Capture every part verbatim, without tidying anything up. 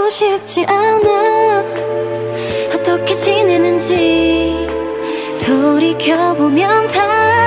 싶지 않아. 어떻게 지내는지 돌이켜보면 다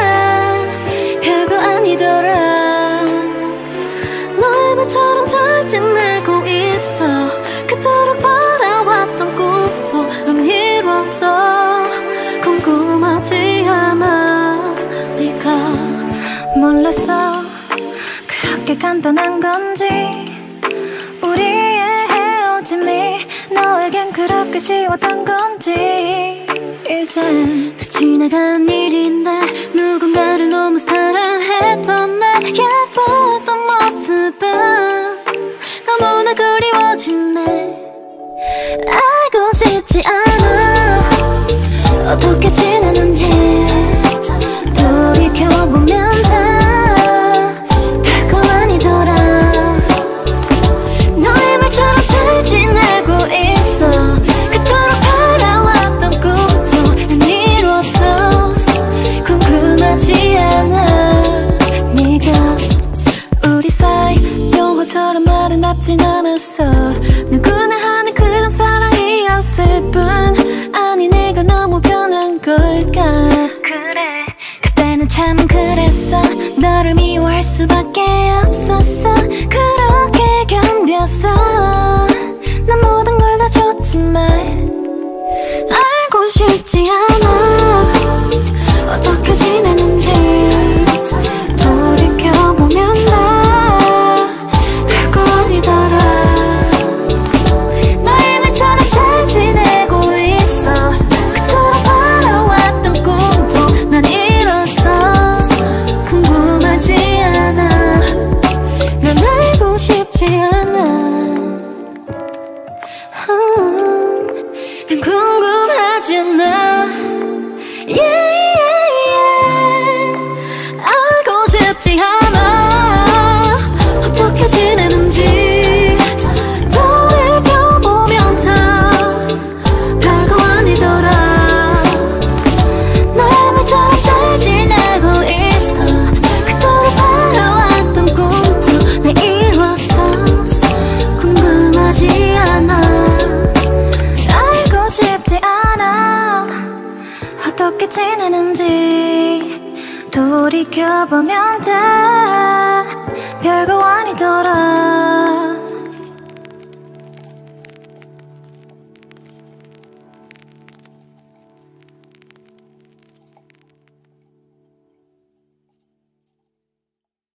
별거 아니더라. 너의 말처럼 잘 지내고 있어. 그토록 바라왔던 꿈도 넌 이뤘어. 궁금하지 않아. 네가 몰랐어 그렇게 간단한 건지. 우리의 헤어짐이 너에겐 그렇게 쉬웠던 건지. 이젠 다 지나간 일인데 누군가를 너무 사랑했던 내 예뻤던 모습은 너무나 그리워지네. 알고 싶지 않아. 어떻게 지내는지 돌이켜보면 다 별거 아니더라. 너의 말처럼 잘 지내고 있어. 그토록 바라왔던 꿈도 난 이뤘어. 궁금하지 않아. 네가 우리 사이 영화처럼 아름답진 않았어. 누구나 하는 그런 사랑이었을 뿐. 아니 내가 너무 변한 걸까. 그래 그때는 참 그랬어. 너를 미워할 수밖에 없었어. 그렇게 견뎠어. 난 모든 걸 다 줬지만 알고 싶지 않아. 어떻게 지내는지 돌이켜보면 나 별거 아니더라. 너의 말처럼 잘 지내고 있어. 그토록 바라왔던 꿈도 난 이뤘어. 궁금하지 않아. 난 알고 싶지 않아. 난 궁금하지 않아. yeah, yeah, yeah. 알고 싶지 않아. 어떻게 지내는지 돌이켜보면 다 별거 아니더라. 너의 말처럼 잘 지내고 있어. 그토록 바라왔던 꿈도 내 이뤘어. 궁금하지 않아. 알고 싶지 않아. 어떻게 지내는지 돌이켜보면 다